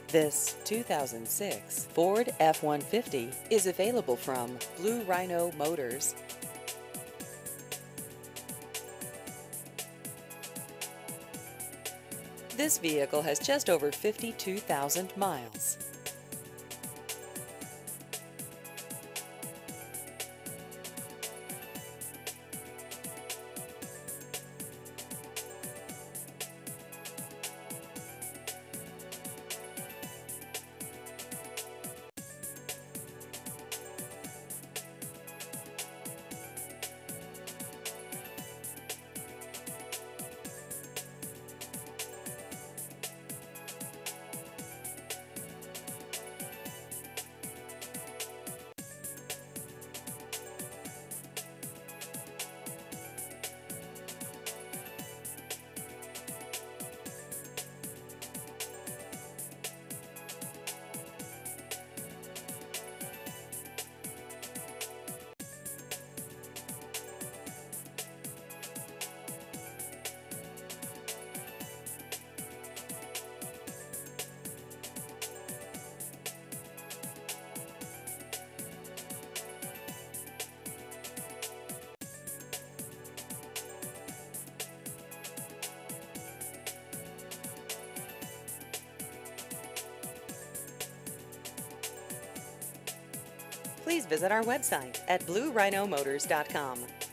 This 2006 Ford F-150 is available from Blue Rhino Motors. This vehicle has just over 52,000 miles. Please visit our website at bluerhinomotors.com.